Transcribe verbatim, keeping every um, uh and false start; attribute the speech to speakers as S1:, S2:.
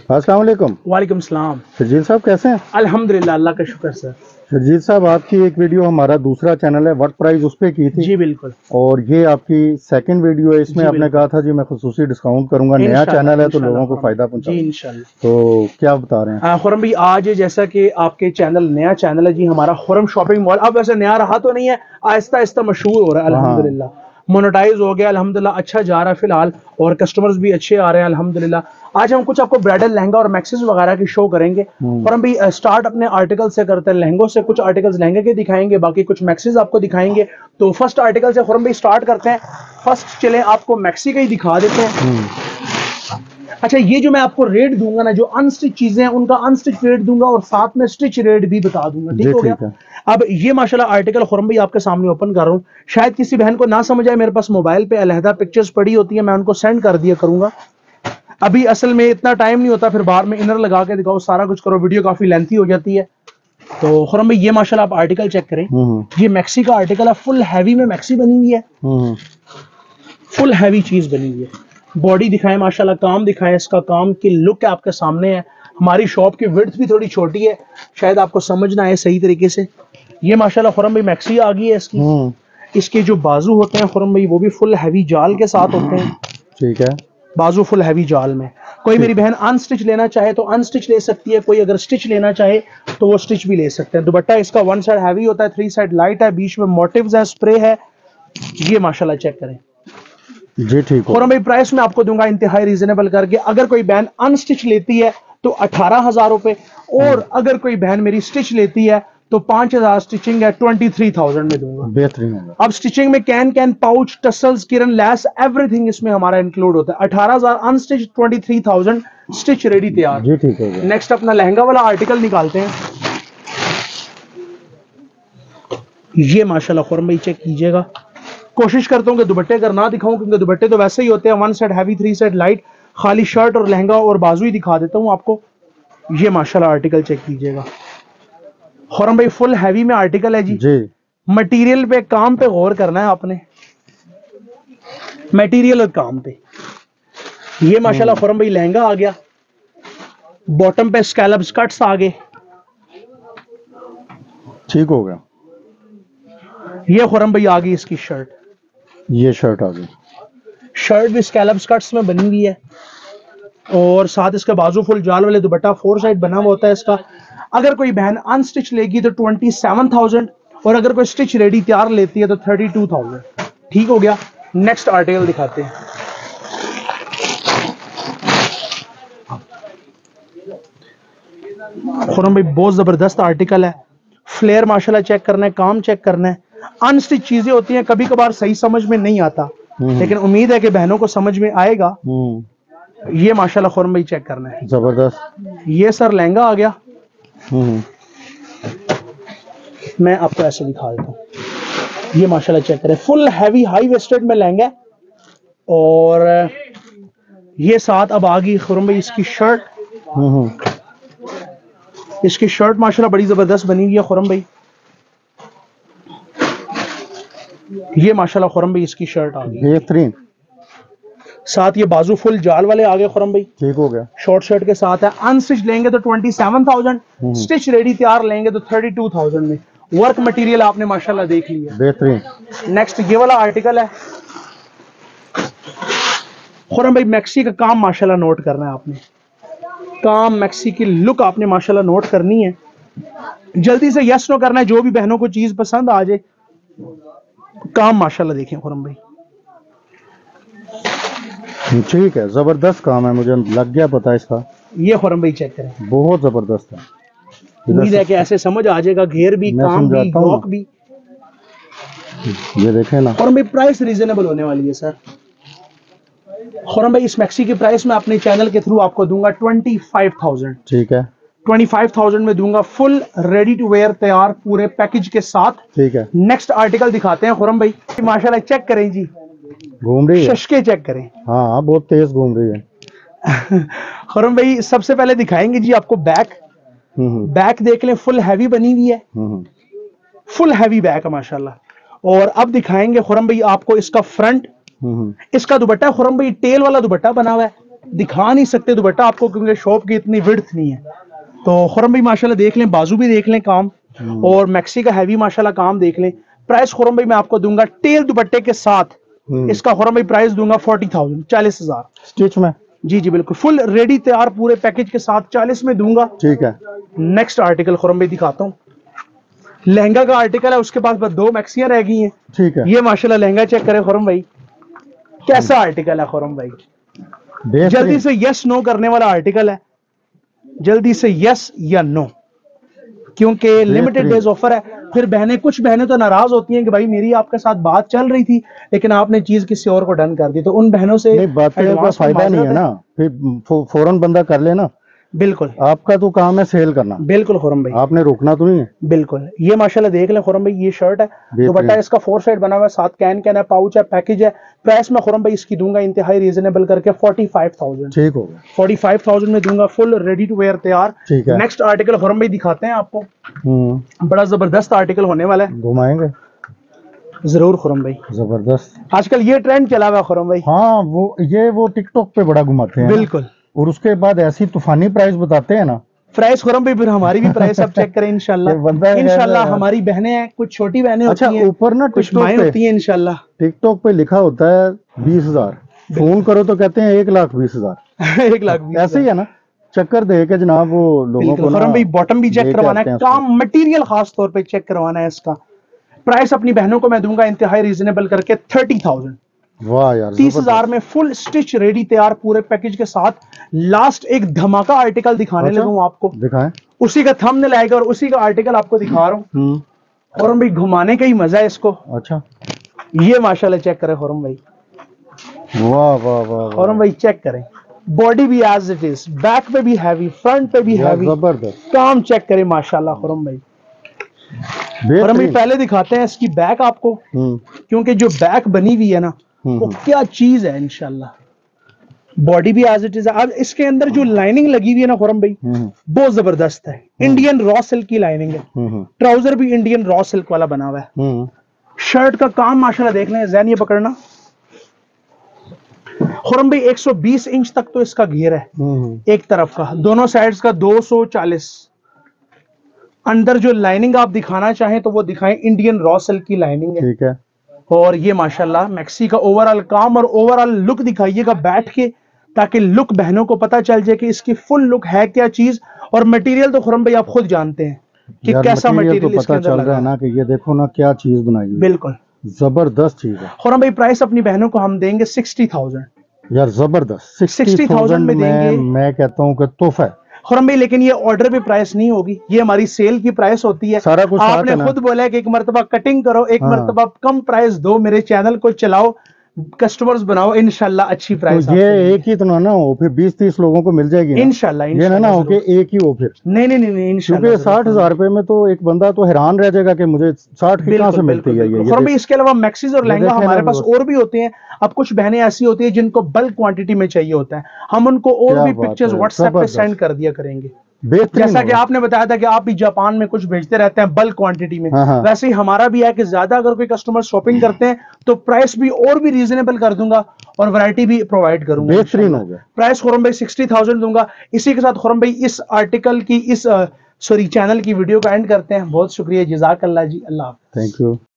S1: अस्सलाम वालेकुम।
S2: वालेकुम सलाम।
S1: शर्जील साहब कैसे हैं?
S2: अल्हम्दुलिल्लाह, अल्लाह का शुक्र सर।
S1: शर्जील साहब, आपकी एक वीडियो हमारा दूसरा चैनल है व्हाट प्राइस उस पे की थी।
S2: जी बिल्कुल।
S1: और ये आपकी सेकंड वीडियो है, इसमें आपने कहा था जी मैं खुसूसी डिस्काउंट करूंगा, नया चैनल है तो लोगों को फायदा पहुंचाऊंगा।
S2: जी इंशाल्लाह।
S1: तो क्या बता रहे हैं?
S2: खुरम भाई, आज जैसा कि आपके चैनल नया चैनल है जी हमारा खुरम शॉपिंग मॉल। अब वैसे नया रहा तो नहीं है, आहिस्ता आहिस्ता मशहूर हो रहा है अल्हम्दुलिल्लाह। मोनेटाइज हो गया अल्हम्दुलिल्लाह, अच्छा जा रहा है फिलहाल और कस्टमर्स भी अच्छे आ रहे हैं अल्हम्दुलिल्लाह। आज हम कुछ आपको ब्राइडल लहंगा और मैक्सेस वगैरह की शो करेंगे। खुरम भाई, स्टार्ट अपने आर्टिकल से करते हैं, लहंगों से। कुछ आर्टिकल्स लहंगे के दिखाएंगे, बाकी कुछ मैक्सेस आपको दिखाएंगे। तो फर्स्ट आर्टिकल से खुरम भाई स्टार्ट करते हैं। फर्स्ट चले आपको मैक्सी का ही दिखा देते हैं। अच्छा, ये जो मैं आपको रेट दूंगा ना, जो अनस्टिच चीजें हैं उनका अनस्टिच रेट दूंगा और साथ में स्टिच रेट भी बता दूंगा। ठीक हो गया? अब ये माशाल्लाह आर्टिकल खुरम भाई आपके सामने ओपन कर रहा हूँ। शायद किसी बहन को ना समझ आए, मेरे पास मोबाइल पे अलहदा पिक्चर्स पड़ी होती है, मैं उनको सेंड कर दिया करूंगा। अभी असल में इतना टाइम नहीं होता, फिर बाहर में इनर लगा के दिखाओ, सारा कुछ करो, वीडियो काफी लेंथी हो जाती है। तो खुरम भाई ये माशाल्लाह आप आर्टिकल चेक करें। ये मैक्सी का आर्टिकल है, फुल हैवी में मैक्सी बनी हुई है, फुल हैवी चीज बनी हुई है। बॉडी दिखाएं माशाल्लाह, काम दिखाएं, इसका काम की लुक आपके सामने है। हमारी शॉप की विड्थ भी थोड़ी छोटी है, शायद आपको समझ ना आए सही तरीके से। ये माशाल्लाह खुरम भाई मैक्सी आ गई है इसकी। इसके जो बाजू होते हैं खुरम भाई, वो भी फुल हैवी जाल के साथ होते हैं। ठीक है, बाजू फुल हैवी जाल में। कोई मेरी बहन अनस्टिच लेना चाहे तो अनस्टिच ले सकती है, कोई अगर स्टिच लेना चाहे तो वो स्टिच भी ले सकते हैं। दुपट्टा इसका वन साइड हैवी होता है, थ्री साइड लाइट है, बीच में मोटिव्स है, स्प्रे है। ये माशाल्लाह चेक करें जी। ठीक है, खुरम भाई प्राइस में आपको दूंगा इंतहाई रीजनेबल करके। अगर कोई बहन अनस्टिच लेती है तो अठारह हजार रुपए, और अगर कोई बहन मेरी स्टिच लेती है तो पांच हजार स्टिचिंग है, ट्वेंटी थ्री थाउजेंड में दूंगा। बेहतरीन होगा। अब स्टिचिंग में कैन कैन पाउच टसल्स किरन लैस एवरीथिंग इसमें हमारा इंक्लूड होता है। अठारह हजार unstitch, twenty three thousand stitch ready तैयार जी। ठीक है, नेक्स्ट अपना लहंगा वाला आर्टिकल निकालते हैं। ये माशाल्लाह खुरम भाई चेक कीजिएगा। कोशिश करता हूं कि दुपट्टे अगर ना दिखाऊं, क्योंकि दुपट्टे तो वैसे ही होते हैं, one side heavy, three side light. खाली शर्ट और लहंगा और बाजू ही दिखा देता हूं आपको। ये माशाल्लाह आर्टिकल चेक कीजिएगा। खुरम भाई फुल हैवी में आर्टिकल है जी, जी। मटेरियल पे, काम पे गौर करना है आपने, मटेरियल और काम पे। ये माशाल्लाह खुरम भाई लहंगा आ गया, बॉटम पे स्कैलप कट्स आ गए। ठीक हो गया। ये खुरम भाई आ गई इसकी शर्ट, ये शर्ट आ गई। शर्ट भी स्कैलप कट्स में बनी हुई है और साथ इसके बाजू फुल जाल वाले दुपट्टा फोर साइड बना हुआ होता है इसका। अगर कोई बहन अनस्टिच लेगी तो ट्वेंटी सेवन थाउजेंड, और अगर कोई स्टिच रेडी तैयार लेती है तो थर्टी टू थाउजेंड। ठीक हो गया। नेक्स्ट आर्टिकल दिखाते हैं। खुरम भाई बहुत जबरदस्त आर्टिकल है। फ्लेयर माशाल्लाह चेक करना है, काम चेक करना है। अनस्टिच चीजें होती हैं, कभी कभार सही समझ में नहीं आता, लेकिन उम्मीद है कि बहनों को समझ में आएगा। ये माशाल्लाह खुरम भाई चेक करना है, जबरदस्त। ये सर लहंगा आ गया, मैं आपको ऐसे दिखा देता हूँ। ये माशाल्लाह चेक करें, फुल हैवी हाई वेस्टेड में लहंगा। और ये साथ अब आ गई खुरम भाई इसकी शर्ट। इसकी शर्ट माशाल्लाह बड़ी जबरदस्त बनी हुई है खुरम भाई। ये माशाल्लाह खुरम भाई इसकी शर्ट आ गई बेहतरीन। साथ ये बाजू फुल जाल वाले आ गए खुरम भाई। ठीक हो गया। शॉर्ट शर्ट के साथ है। अनस्टिच लेंगे तो twenty seven thousand, stitch ready तैयार लेंगे तो थर्टी टू थाउजेंड में। वर्क मटेरियल आपने माशाल्लाह देख लिया, बेहतरीन। नेक्स्ट ये वाला आर्टिकल है खुरम भाई, मैक्सी का काम माशाल्लाह नोट करना है आपने। काम मैक्सी की लुक आपने माशाल्लाह नोट करनी है। जल्दी से यस नो करना है, जो भी बहनों को चीज पसंद आ जाए। काम माशाल्लाह देखें खुरम भाई, ठीक है, जबरदस्त काम है, मुझे लग गया पता इसका। ये खुरम भाई चेक करें, बहुत जबरदस्त है। उम्मीद है कि ऐसे समझ आ जाएगा। घेर भी, काम भी, लॉक भी। ये देखें ना खुरम भाई, प्राइस रीजनेबल होने वाली है सर। खुरम भाई इस मैक्सी की प्राइस मैं अपने चैनल के थ्रू आपको दूंगा ट्वेंटी फाइव थाउजेंड। ठीक है, ट्वेंटी फाइव थाउजेंड में दूंगा, फुल रेडी टू वेयर तैयार पूरे पैकेज के साथ। ठीक है, नेक्स्ट आर्टिकल दिखाते हैं खुरम भाई। माशाल्लाह चेक करें जी, घूम रही है, शशके चेक करें। हाँ बहुत तेज घूम रही है। खुरम भाई सबसे पहले दिखाएंगे जी आपको बैक। बैक देख लें, फुल हैवी बनी हुई है, फुल हैवी बैक है माशाल्लाह। और अब दिखाएंगे खुरम भाई आपको इसका फ्रंट। इसका दुपट्टा खुरम भाई टेल वाला दुपट्टा बना हुआ है, दिखा नहीं सकते दुपट्टा आपको, क्योंकि शॉप की इतनी विड्थ नहीं है। तो खुरम भाई माशाल्लाह देख लें, बाजू भी देख लें काम, और मैक्सी का हैवी माशाल्लाह काम देख लें। प्राइस खुरम भाई मैं आपको दूंगा टेल दुपट्टे के साथ, इसका खुरम भाई प्राइस दूंगा फोर्टी थाउजेंड, चालीस हजार
S1: स्टिच में।
S2: जी जी बिल्कुल, फुल रेडी तैयार पूरे पैकेज के साथ चालीस में दूंगा।
S1: ठीक है।
S2: नेक्स्ट आर्टिकल खुरम भाई दिखाता हूँ, लहंगा का आर्टिकल है, उसके पास बस दो मैक्सियां रह गई हैं।
S1: ठीक है।
S2: ये माशाल्लाह लहंगा चेक करें खुरम भाई, कैसा आर्टिकल है खुरम भाई, जल्दी से यस नो करने वाला आर्टिकल है, जल्दी से यस या नो, क्योंकि लिमिटेड डेज ऑफर है। फिर बहनें, कुछ बहनें तो नाराज होती हैं कि भाई मेरी आपके साथ बात चल रही थी लेकिन आपने चीज किसी और को डन कर दी, तो उन बहनों से
S1: नहीं, बातें का फायदा नहीं है ना, फिर फौरन बंदा कर लेना।
S2: बिल्कुल,
S1: आपका तो काम है सेल करना।
S2: बिल्कुल खुरम भाई,
S1: आपने रोकना तो नहीं है।
S2: बिल्कुल। ये माशाल्लाह देख लें खुरम भाई, ये शर्ट है, दुपट्टा इसका फोर साइड बना हुआ है, साथ कैन कैन है, पाउच है, पैकेज है। प्राइस में खुरम भाई इसकी दूंगा इंतहाई रीजनेबल करके फोर्टी फाइव थाउजेंड।
S1: ठीक हो गया,
S2: फोर्टी फाइव थाउजेंड में दूंगा, फुल रेडी टू वेयर तैयार।
S1: ठीक है।
S2: नेक्स्ट आर्टिकल खुरम भाई दिखाते हैं आपको, बड़ा जबरदस्त आर्टिकल होने वाला है,
S1: घुमाएंगे
S2: जरूर खुरम भाई।
S1: जबरदस्त,
S2: आजकल ये ट्रेंड चला हुआ है खुरम भाई।
S1: हाँ, वो ये वो टिकटॉक पे बड़ा घुमाते हैं।
S2: बिल्कुल,
S1: और उसके बाद ऐसी तूफानी प्राइस बताते हैं ना।
S2: प्राइस खुरम भाई, फिर हमारी भी प्राइस आप चेक करें इंशाल्लाह। इंशाल्लाह हमारी बहनें हैं, कुछ छोटी बहनें होती हैं,
S1: अच्छा, ऊपर ना
S2: कुछ माएं होती हैं इंशाल्लाह।
S1: टिकटॉक पे लिखा होता है बीस हजार, फोन करो तो कहते हैं एक लाख बीस हजार
S2: एक लाख बीस
S1: ऐसे ही है ना, चक्कर दे के जनाब वो लोगों को।
S2: खुरम भाई बॉटम भी चेक करवाना है, काम मटेरियल खास तौर पे चेक करवाना है इसका। प्राइस अपनी बहनों को मैं दूंगा इंतहाई रीजनेबल करके थर्टी थाउजेंड।
S1: वाह यार,
S2: तीस हजार में फुल स्टिच रेडी तैयार पूरे पैकेज के साथ। लास्ट एक धमाका आर्टिकल दिखाने
S1: अच्छा?
S2: लगा हूं आपको,
S1: दिखाएं।
S2: उसी का थंबनेल आएगा और उसी का आर्टिकल आपको दिखा रहा हूँ। खुरम भाई घुमाने का ही मजा है इसको।
S1: अच्छा,
S2: ये माशाल्लाह चेक करें खुरम भाई,
S1: वाह वाह वाह,
S2: खुरम भाई चेक करें, बॉडी भी एज इट इज, बैक पे भी हैवी, फ्रंट पे भी हैवी,
S1: जबरदस्त
S2: काम चेक करें माशाल्लाह खुरम भाई। खुरम भाई पहले दिखाते हैं इसकी बैक आपको, क्योंकि जो बैक बनी हुई है ना वो क्या चीज है इंशाल्लाह। बॉडी भी एज इट इज है। अब इसके अंदर जो लाइनिंग लगी हुई है ना खुरम भाई, बहुत जबरदस्त है, इंडियन रॉ सिल्क की लाइनिंग है, ट्राउजर भी इंडियन रॉ सिल्क वाला बना हुआ है। शर्ट का काम माशाल्लाह देख लें, जैन ये पकड़ना खुरम भाई, एक सौ बीस इंच तक तो इसका घेर है एक तरफ का, दोनों साइड्स का दो सौ चालीस। अंदर जो लाइनिंग आप दिखाना चाहें तो वो दिखाएं, इंडियन रॉ सिल्क की लाइनिंग है।
S1: ठीक है।
S2: और ये माशाल्लाह मैक्सी का ओवरऑल काम और ओवरऑल लुक दिखाइएगा बैठ के, ताकि लुक बहनों को पता चल जाए कि इसकी फुल लुक है क्या चीज। और मटेरियल तो खुरम भाई आप खुद जानते हैं कि कैसा मटेरियल
S1: तो पता चल रहा है ना, कि ये देखो ना क्या चीज बनाई है,
S2: बिल्कुल
S1: जबरदस्त चीज है।
S2: खुरम भाई प्राइस अपनी बहनों को हम देंगे सिक्सटी थाउजेंड
S1: यार, जबरदस्त
S2: सिक्सटी थाउजेंड में देंगे।
S1: मैं कहता हूँ कि तोहफा है
S2: खुरम भाई, लेकिन ये ऑर्डर पे प्राइस नहीं होगी, ये हमारी सेल की प्राइस होती है।
S1: सारा कुछ
S2: आपने खुद बोला है कि एक मर्तबा कटिंग करो, एक
S1: हाँ।
S2: मर्तबा कम प्राइस दो, मेरे चैनल को चलाओ, कस्टमर्स बनाओ, इंशाल्लाह अच्छी प्राइस।
S1: तो ये एक ही तो ना हो, फिर बीस तीस लोगों को मिल जाएगी
S2: इंशाल्लाह।
S1: ये ना ना हो कि एक ही हो फिर।
S2: नहीं नहीं नहीं इंशाल्लाह,
S1: क्योंकि साठ हजार रुपए में तो एक बंदा तो हैरान रह जाएगा कि मुझे साठ की कहां से मिलती है ये।
S2: और भी इसके अलावा मैक्सीज और लहंगा हमारे पास और भी होते हैं। अब कुछ बहनें ऐसी होती है जिनको बल्क क्वांटिटी में चाहिए होता है, हम उनको और भी पिक्चर्स व्हाट्सएप पे सेंड कर दिया करेंगे। जैसा कि आपने बताया था कि आप भी जापान में कुछ भेजते रहते हैं बल्क क्वांटिटी में,
S1: हाँ हाँ।
S2: वैसे ही हमारा भी है कि ज्यादा अगर कोई कस्टमर शॉपिंग करते हैं तो प्राइस भी और भी रीजनेबल कर दूंगा और वैरायटी भी प्रोवाइड करूंगा।
S1: बेहतरीन हो गया।
S2: प्राइस खुरम भाई सिक्सटी थाउजेंड दूंगा। इसी के साथ खुरम भाई इस आर्टिकल की, इस सॉरी चैनल की वीडियो का एंड करते हैं। बहुत शुक्रिया, जज़ाकल्लाह जी, अल्लाह।
S1: Thank you.